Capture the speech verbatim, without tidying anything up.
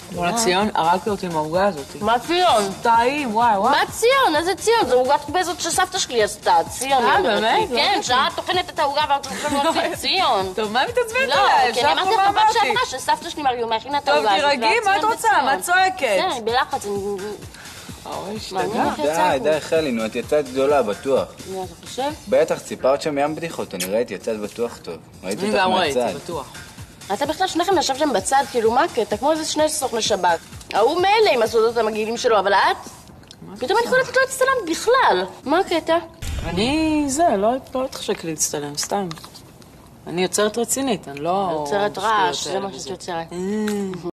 בואנה ציון, הרגת אותי עם העוגה הזאת. מה ציון? טעים, וואי וואי. מה ציון? איזה ציון? זו עוגת בזאת שסבתא שלי עשתה, ציון. אה, באמת? כן, שאת טוחנת את העוגה ואת טוחנת ציון. טוב, מה מתעצבנת לא, עליי? כי אני אמרתי לך בפעם שעברה שסבתא שלי מכינה את העוגה. טוב, תירגעי, מה את רוצה? מה את צועקת? כן, אני בלחץ. אוי, השתגע. די, די, חלי, נו, את יצאת גדולה, בטוח. מה אתה חושב? בטח, סיפרת שם ים בדיחות, אני ראיתי, יצאת בטוח טוב. ראיתי אני אותך גם ראיתי, מהצד. בטוח. אתה בכלל שניכם ישבתם בצד, כאילו מה הקטע? כמו איזה שני סוכני שב"כ. ההוא מילא עם הסודות המגעילים שלו, אבל את? פתאום אני קולטת לא הצטלמת בכלל. מה הקטע? אני, זה, לא התחשק לי להצטלם, סתם. אני יוצרת רצינית, אני לא... יוצרת רעש, זה מה שאת יוצרת.